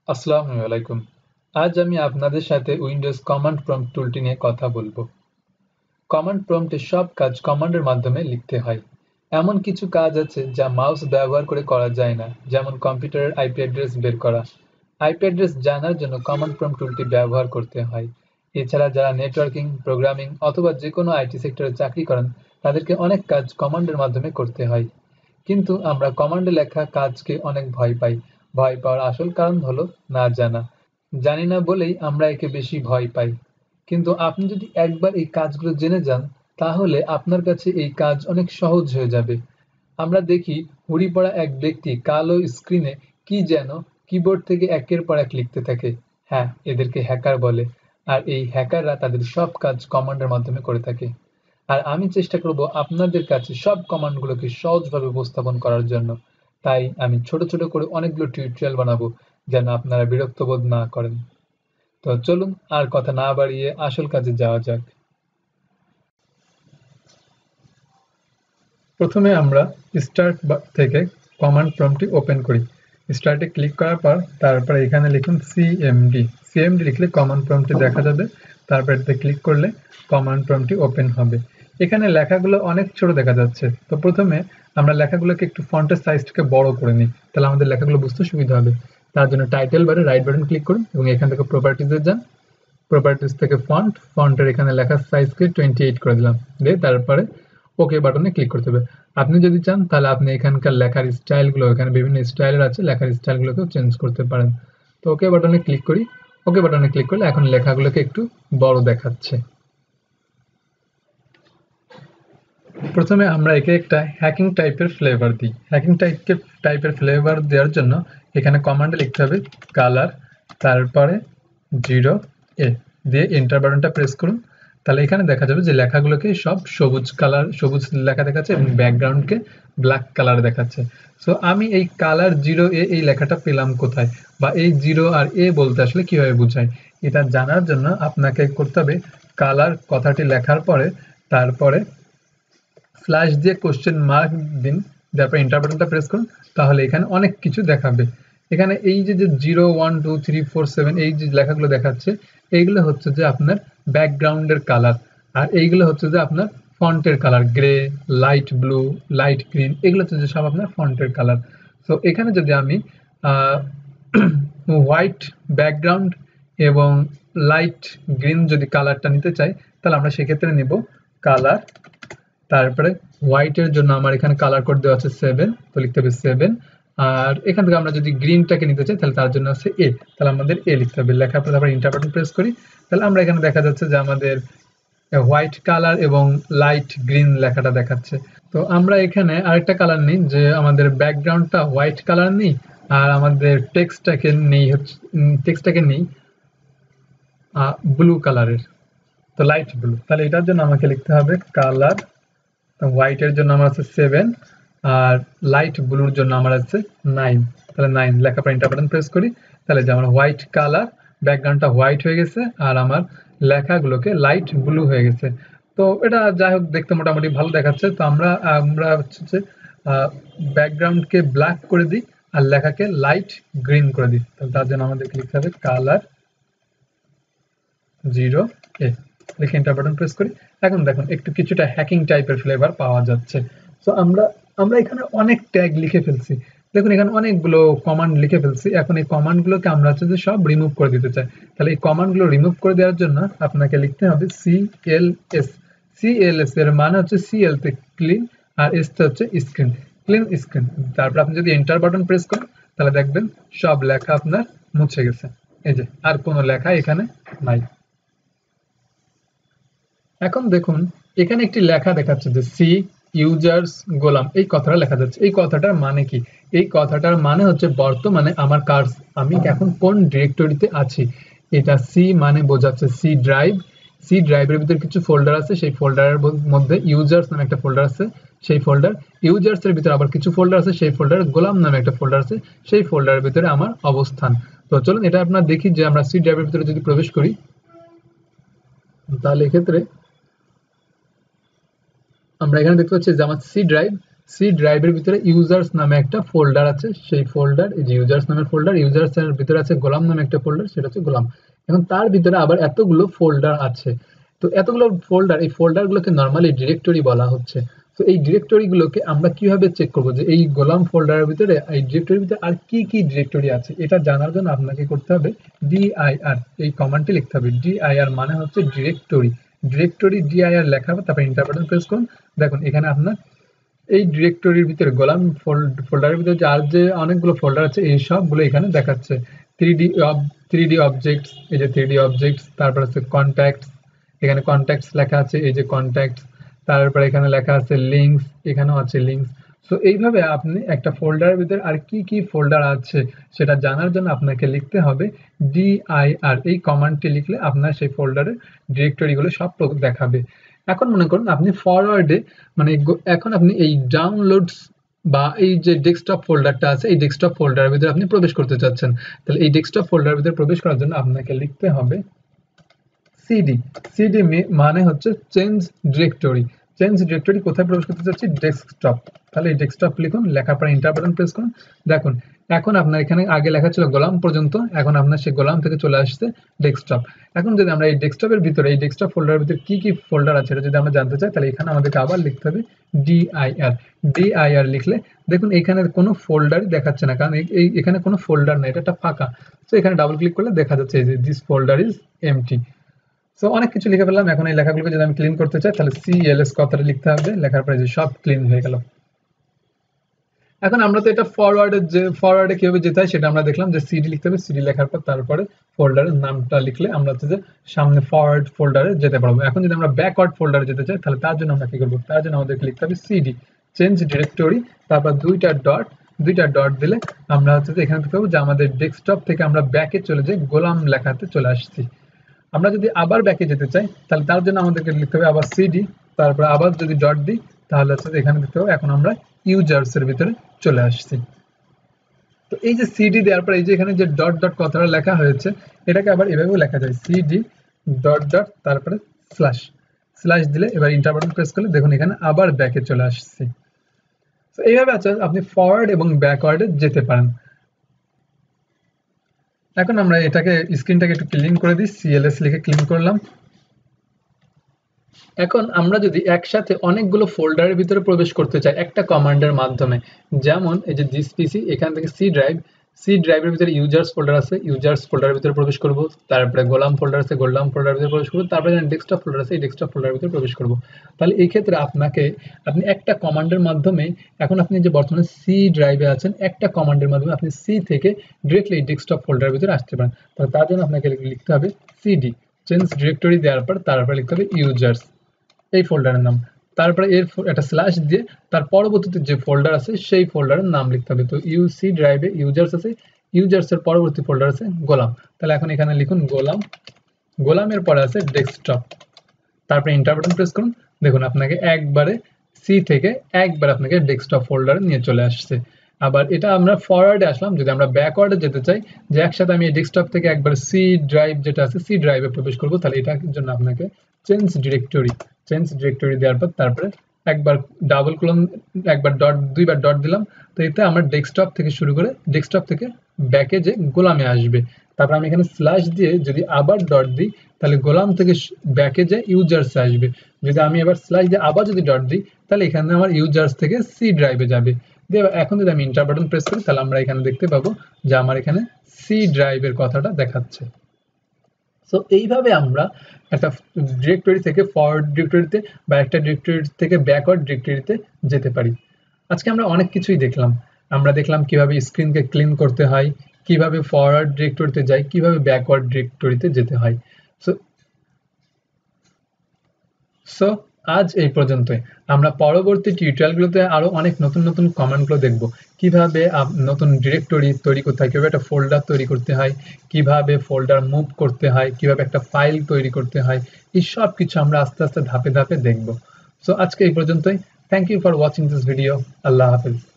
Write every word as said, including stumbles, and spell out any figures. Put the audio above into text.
আসসালামু আলাইকুম। আজ আমি আপনাদের সাথে উইন্ডোজ কমান্ড প্রম্পট টুলটি নিয়ে কথা বলবো। কমান্ড প্রম্পটে সব কাজ কমান্ডের মাধ্যমে লিখতে হয়। এমন কিছু কাজ আছে যা মাউস ব্যবহার করে করা যায় না, যেমন কম্পিউটারের আইপি অ্যাড্রেস বের করা। আইপি অ্যাড্রেস জানার জন্য কমান্ড প্রম্পট টুলটি ব্যবহার করতে হয়। এছাড়া যারা নেটওয়ার্কিং, প্রোগ্রামিং অথবা যে কোনো আইটি সেক্টরে চাকরি করেন, তাদেরকে অনেক কাজ কমান্ডের মাধ্যমে করতে হয়। কিন্তু আমরা কমান্ডে লেখা কাজকে অনেক ভয় পাই। ভয় পাওয়ার আসল কারণ হলো না জানা। জানি না বলেই আমরা একে বেশি ভয় পাই। কিন্তু আপনি যদি একবার এই কাজগুলো জেনে যান, তাহলে আপনার কাছে এই কাজ অনেক সহজ হয়ে যাবে। আমরা দেখি হুড়ি পড়া এক ব্যক্তি কালো স্ক্রিনে কি যেন কিবোর্ড থেকে একের পর এক লিখতে থাকে। হ্যাঁ, এদেরকে হ্যাকার বলে। আর এই হ্যাকাররা তাদের সব কাজ কমান্ডের মাধ্যমে করে থাকে। আর আমি চেষ্টা করব আপনাদের কাছে সব কমান্ডগুলোকে সহজভাবে উপস্থাপন করার জন্য। তাই আমি ছোট ছোট করে অনেকগুলো টিউটোরিয়াল বানাবো, যেন আপনারা বিরক্ত বোধ না করেন। তো চলুন আর কথা না বাড়িয়ে আসল কাজে যাওয়া যাক। প্রথমে আমরা স্টার্ট থেকে কমান্ড প্রম্পটটি ওপেন করি। স্টার্টে ক্লিক করার পর তারপর এখানে লিখুন সিএমডি। সিএমডি লিখলে কমান্ড প্রম্পটটি দেখা যাবে। তারপর এটাতে ক্লিক করলে কমান্ড প্রম্পটটি ওপেন হবে। এখানে লেখাগুলো অনেক ছোট দেখা যাচ্ছে। তো প্রথমে আমরা লেখাগুলোকে একটু ফন্টের সাইজটাকে বড় করে নিই, তাহলে আমাদের লেখাগুলো বুঝতে সুবিধা হবে। তার জন্য টাইটেল বারে রাইট বাটন ক্লিক করুন এবং এখান থেকে প্রপার্টিজে যান। প্রপার্টিজ থেকে ফন্ট, ফন্টের এখানে লেখার সাইজকে টোয়েন্টি এইট করে দিলাম, দিয়ে তারপরে ওকে বাটনে ক্লিক করতে হবে। আপনি যদি চান তাহলে আপনি এখানকার লেখার স্টাইলগুলো, এখানে বিভিন্ন স্টাইলের আছে, লেখার স্টাইলগুলোকেও চেঞ্জ করতে পারেন। তো ওকে বাটনে ক্লিক করি। ওকে বাটনে ক্লিক করলে এখন লেখাগুলোকে একটু বড় দেখাচ্ছে। প্রথমে আমরা একে একটা হ্যাকিং টাইপের ফ্লেভার দিই। হ্যাকিং টাইপকে টাইপের ফ্লেভার দেওয়ার জন্য এখানে কমান্ডে লিখতে হবে কালার, তারপরে জিরো এ দিয়ে এন্টার বাটনটা প্রেস করুন। তাহলে এখানে দেখা যাবে যে লেখাগুলোকে সব সবুজ কালার, সবুজ লেখা দেখাচ্ছে এবং ব্যাকগ্রাউন্ডকে ব্ল্যাক কালার দেখাচ্ছে। সো আমি এই কালার জিরো এ এই লেখাটা পেলাম কোথায়, বা এই জিরো আর এ বলতে আসলে কিভাবে বোঝায়, এটা জানার জন্য আপনাকে করতে হবে কালার কথাটি লেখার পরে তারপরে স্ল্যাশ দিয়ে কোশ্চেন মার্ক দিন, তারপর এন্টার বাটনটা প্রেস করুন। তাহলে এখানে অনেক কিছু দেখাবে। এখানে এই যে যে zero one two three four seven এই যে লেখাগুলো দেখাচ্ছে, এইগুলো হচ্ছে যে আপনার ব্যাকগ্রাউন্ডের কালার, আর এইগুলো হচ্ছে যে আপনার ফন্টের colour, grey, light blue, light green, এগুলো হচ্ছে যে সব আপনার ফন্টের কালার। তো এখানে যদি আমি হোয়াইট ব্যাকগ্রাউন্ড এবং লাইট গ্রিন যদি কালারটা নিতে চাই, তাহলে আমরা সেক্ষেত্রে নেব কালার, তারপরে হোয়াইটের জন্য আমার এখানে কালার কোড দেওয়া আছে সেভেন, তো লিখতে হবে সেভেন। আর এখান থেকে আমরা যদি গ্রিনটাকে নিতে চাই তাহলে তার জন্য আছে এ, তাহলে আমাদের এ লিখতে হবে। লেখার পর তারপর এন্টার বাটন প্রেস করি, তাহলে আমরা এখানে দেখা যাচ্ছে যে আমাদের হোয়াইট কালার এবং লাইট গ্রিন লেখাটা দেখাচ্ছে। তো আমরা এখানে আরেকটা কালার নিই, যে আমাদের ব্যাকগ্রাউন্ডটা হোয়াইট কালার নিই আর আমাদের টেক্সটটাকে নেই হচ্ছে টেক্সটটাকে নেই ব্লু কালারের, তো লাইট ব্লু। তাহলে এটার জন্য আমাকে লিখতে হবে কালার, হোয়াইটের জন্য আমার আছে সেভেন আর লাইট ব্লুর জন্য আমার আছে নাইন। তাহলে নাইন লেখা পর এন্টার বাটন প্রেস করি, তাহলে যে আমার হোয়াইট কালার, ব্যাকগ্রাউন্ডটা হোয়াইট হয়ে গেছে আর আমার লেখাগুলোকে লাইট ব্লু হয়ে গেছে। তো এটা যাই হোক দেখতে মোটামুটি ভালো দেখাচ্ছে। তো আমরা আমরা হচ্ছে যে ব্যাকগ্রাউন্ডকে ব্ল্যাক করে দিই আর লেখাকে লাইট গ্রিন করে দিই। তাহলে তার জন্য আমাদেরকে লিখতে হবে কালার জিরো এ, লিখে এন্টার বাটন প্রেস করি। এখন দেখুন একটু কিছুটা হ্যাকিং টাইপের ফ্লেভার পাওয়া যাচ্ছে। তো আমরা আমরা এখানে অনেক ট্যাগ লিখে ফেলছি, দেখুন এখানে অনেকগুলো কমান্ড লিখে ফেলছি। এখন এই কমান্ডগুলোকে আমরা হচ্ছে যে সব রিমুভ করে দিতে চাই। তাহলে এই কমান্ডগুলো রিমুভ করে দেওয়ার জন্য আপনাকে লিখতে হবে সিএলএস। সিএলএস এর মানে হচ্ছে সিএল তে ক্লিন আর এস তে হচ্ছে স্ক্রিন, ক্লিন স্ক্রিন। তারপর আপনি যদি এন্টার বাটন প্রেস করেন তাহলে দেখবেন সব লেখা আপনার মুছে গেছে। এই যে আর কোনো লেখা এখানে নাই। এখন দেখুন এখানে একটি লেখা দেখাচ্ছে যে সি ইউজার্স গোলাম, এই কথাটা লেখা যাচ্ছে। এই কথাটার মানে কি? এই কথাটার মানে হচ্ছে বর্তমানে আমার কাজ, আমি এখন কোন ডিরেক্টরিতে আছি। এটা সি মানে বোঝাচ্ছে সি ড্রাইভ। সি ড্রাইভের ভিতরে কিছু ফোল্ডার আছে, সেই ফোল্ডারের মধ্যে ইউজার্স নামে একটা ফোল্ডার আছে, সেই ফোল্ডার ইউজার্স এর ভিতরে আবার কিছু ফোল্ডার আছে, সেই ফোল্ডার গোলাম নামে একটা ফোল্ডার আছে, সেই ফোল্ডারের ভিতরে আমার অবস্থান। তো চলুন এটা আপনারা দেখি যে আমরা সি ড্রাইভের ভিতরে যদি প্রবেশ করি, তাহলে এক্ষেত্রে আমরা এখানে দেখতে পাচ্ছি যে আমার সি ড্রাইভ, সি ড্রাইভের ভিতরে ইউজার্স নামে একটা ফোল্ডার আছে, সেই ফোল্ডার এই যে ইউজার্স নামের ফোল্ডার, ইউজার্স এর ভিতরে আছে গোলাম নামে একটা ফোল্ডার, সেটা হচ্ছে গোলাম। এখন তার ভিতরে আবার এতগুলো ফোল্ডার আছে, তো এতগুলো ফোল্ডার, এই ফোল্ডারগুলোকে নরমালি ডিরেক্টরি বলা হচ্ছে। তো এই ডিরেক্টরিগুলোকে আমরা কিভাবে চেক করব যে এই গোলাম ফোল্ডারের ভিতরে এই ডিরেক্টরির ভিতরে আর কি কি ডিরেক্টরি আছে, এটা জানার জন্য আপনাকে করতে হবে ডিআইআর, এই কমান্ডটি লিখতে হবে। ডিআইআর মানে হচ্ছে ডিরেক্টরি, ডিরেক্টরি ডিআইআর লেখা হবে, তারপর এন্টার বাটন প্রেস করুন। দেখুন এখানে আপনার এই ডিরেক্টরির ভিতরে গোলাম ফোল্ডারের ভিতরে যে আর যে অনেকগুলো ফোল্ডার আছে এই সবগুলো এখানে দেখাচ্ছে। Three D three D objects, এই যে থ্রি ডি অবজেক্টস, তারপর আছে কন্ট্যাক্টস, এখানে কন্ট্যাক্টস লেখা আছে, এই যে কন্ট্যাক্টস, তারপর এখানে লেখা আছে লিঙ্কস, এখানেও আছে লিঙ্কস। সো এইভাবে আপনি একটা ফোল্ডারের ভিতরে আর কি কি ফোল্ডার আছে সেটা জানার জন্য আপনাকে লিখতে হবে ডিআইআর, এই কমান্ডটি লিখলে আপনার সেই ফোল্ডারের ডিরেক্টরিগুলো সব দেখাবে। এখন মনে করুন আপনি ফরওয়ার্ডে মানে এখন আপনি এই ডাউনলোডস বা এই যে ডেস্কটপ ফোল্ডারটা আছে এই ডেস্কটপ ফোল্ডারের ভিতরে আপনি প্রবেশ করতে চাচ্ছেন, তাহলে এই ডেস্কটপ ফোল্ডারের ভিতরে প্রবেশ করার জন্য আপনাকে লিখতে হবে সিডি। সিডি মানে হচ্ছে চেঞ্জ ডিরেক্টরি। চেঞ্জ ডিরেক্টরি কোথায় প্রবেশ করতে চাচ্ছি? ডেস্কটপ। তাহলে এই ডেস্কটপ লিখুন, লেখার পর এন্টার বাটন প্রেস করুন। দেখুন এখন আপনার এখানে আগে লেখা ছিল গোলাম পর্যন্ত, এখন আপনার সেই গোলাম থেকে চলে আসছে ডেস্কটপ। এখন যদি আমরা এই ডেস্কটপের ভিতরে এই ডেস্কটপ ফোল্ডারের ভিতরে কি কি ফোল্ডার আছে এটা যদি আমরা জানতে চাই, তাহলে এখানে আমাদেরকে আবার লিখতে হবে ডিআইআর। ডিআইআর লিখলে দেখুন এখানে কোনো ফোল্ডারই দেখাচ্ছে না, কারণ এই এখানে কোনো ফোল্ডার নেই, এটা একটা ফাঁকা। তো এখানে ডাবল ক্লিক করলে দেখা যাচ্ছে এই যে this folder is empty. So অনেক কিছু লিখে ফেললাম। এখন এই লেখাগুলোকে যদি আমি ক্লিন করতে চাই তাহলে সিএলএস কথাটা লিখতে হবে, লেখার পরে যে সব ক্লিন হয়ে গেল। এখন আমরা তো এটা ফরওয়ার্ডে যে ফরওয়ার্ডে কিভাবে যেতে হয় সেটা আমরা দেখলাম, যে সিডি লিখতে হবে, সিডি লেখার পর তারপরে ফোল্ডারের নামটা লিখলে আমরা হচ্ছে যে সামনে ফরওয়ার্ড ফোল্ডারে যেতে পারবো। এখন যদি আমরা ব্যাকওয়ার্ড ফোল্ডারে যেতে চাই তাহলে তার জন্য আমরা কি করবো? তার জন্য আমাদেরকে লিখতে হবে সিডি চেঞ্জ ডিরেক্টরি, তারপর দুইটা ডট, দুইটা ডট দিলে আমরা হচ্ছে যে এখানে দেখতে পাবো যে আমাদের ডেস্কটপ থেকে আমরা ব্যাকে চলে যাই, গোলাম লেখাতে চলে আসছি। আমরা যদি আবার ব্যাকে যেতে চাই তাহলে তার জন্য আমাদেরকে লিখতে হবে আবার সিডি, তারপর আবার যদি ডট দিই তাহলে হচ্ছে এখানে দেখতে পাবো এখন আমরা ইউজার্স এর ভিতরে চলে আসছি। তো এই যে সিডি দেওয়ার পর এই যে এখানে যে ডট ডট কথাটা লেখা হয়েছে এটাকে আবার এভাবেও লেখা যায়, সিডি ডট ডট তারপরে স্ল্যাশ, স্ল্যাশ দিলে এবার এন্টার বাটন প্রেস করলে দেখুন এখানে আবার ব্যাকে চলে আসছি। তো এইভাবে আছে আপনি ফরওয়ার্ড এবং ব্যাকওয়ার্ডে যেতে পারেন। এখন আমরা এটাকে স্ক্রিনটাকে একটু ক্লিন করে দিই, সিএলএস লিখে ক্লিন করলাম। এখন আমরা যদি একসাথে অনেকগুলো ফোল্ডারের ভিতরে প্রবেশ করতে চাই একটা কমান্ডের মাধ্যমে, যেমন এই যে দিস পিসি, এখান থেকে সি ড্রাইভ, সি ড্রাইভের ভিতরে ইউজার্স ফোল্ডার আছে, ইউজার্স ফোল্ডারের ভিতরে প্রবেশ করব, তারপরে গোলাম ফোল্ডার আছে, গোলাম ফোল্ডারের ভিতরে প্রবেশ করব, তারপরে ডেস্কটপ ফোল্ডার আছে, এই ডেস্কটপ ফোল্ডারের ভিতরে প্রবেশ করব। তাহলে এই ক্ষেত্রে আপনাকে আপনি একটা কমান্ডের মাধ্যমে, এখন আপনি যে বর্তমানে সি ড্রাইভে আছেন, একটা কমান্ডের মাধ্যমে আপনি সি থেকে ডিরেক্টলি ডেস্কটপ ফোল্ডারের ভিতরে আসতে পারেন। তাহলে তার জন্য আপনাকে লিখতে হবে সিডি চেঞ্জ ডিরেক্টরি দেওয়ার পর তারপরে লিখতে হবে ইউজার্স, এই ফোল্ডারের নাম, তারপরে এর একটা স্ল্যাশ দিয়ে তার পরবর্তীতে যে ফোল্ডার আছে সেই ফোল্ডারের নাম লিখতে হবে। তো ইউসি ড্রাইভে ইউজার্স আছে, ইউজার্স এর পরবর্তী ফোল্ডার আছে গোলাম, তাহলে এখন এখানে লিখুন গোলাম, গোলামের পরে আছে ডেস্কটপ, তারপরে এন্টার বাটন প্রেস করুন। দেখুন আপনাকে একবারে সি থেকে একবার আপনাকে ডেস্কটপ ফোল্ডারে নিয়ে চলে আসছে। আবার এটা আমরা ফরওয়ার্ডে আসলাম, যদি আমরা ব্যাকওয়ার্ডে যেতে চাই যে একসাথে আমি এই ডেস্কটপ থেকে একবার সি ড্রাইভ যেটা আছে সি ড্রাইভে প্রবেশ করব, তাহলে এটার জন্য আপনাকে চেঞ্জ ডিরেক্টরি, চেঞ্জ ডিরেক্টরি দেওয়ার পর তারপরে একবার ডাবল কোলন, একবার ডট, দুইবার ডট দিলাম। তো এতে আমরা ডেস্কটপ থেকে শুরু করে ডেস্কটপ থেকে ব্যাকে যে গোলামে আসবে, তারপর আমি এখানে স্ল্যাশ দিয়ে যদি আবার ডট দিই তাহলে গোলাম থেকে ব্যাকে যে ইউজার্সে আসবে। যদি আমি এবার স্ল্যাশ দিয়ে আবার যদি ডট দিই তাহলে এখানে আমার ইউজার্স থেকে সি ড্রাইভে যাবে। দিয়ে এখন যদি আমি এন্টার বাটন প্রেস করি তাহলে আমরা এখানে দেখতে পাবো যে আমার এখানে সি ড্রাইভের কথাটা দেখাচ্ছে। সো এইভাবে আমরা একটা ডিরেক্টরি থেকে ফরওয়ার্ড ডিরেক্টরিতে বা একটা ডিরেক্টরি থেকে ব্যাকওয়ার্ড ডিরেক্টরিতে যেতে পারি। আজকে আমরা অনেক কিছুই দেখলাম। আমরা দেখলাম কিভাবে স্ক্রিনকে ক্লিন করতে হয়, কিভাবে ফরওয়ার্ড ডিরেক্টরিতে যাই, কিভাবে ব্যাকওয়ার্ড ডিরেক্টরিতে যেতে হয়। সো সো আজ এই পর্যন্তই। আমরা পরবর্তী টিউটোরিয়ালগুলোতে আরো অনেক নতুন নতুন কমান্ডগুলো দেখব, কিভাবে নতুন ডিরেক্টরি তৈরি করতে হয়, কিভাবে একটা ফোল্ডার তৈরি করতে হয়, কিভাবে ফোল্ডার মুভ করতে হয়, কিভাবে একটা ফাইল তৈরি করতে হয়, এই সব কিছু আমরা আস্তে আস্তে ধাপে ধাপে দেখব। সো আজকে এই পর্যন্তই। Thank you for watching this video. আল্লাহ হাফেজ।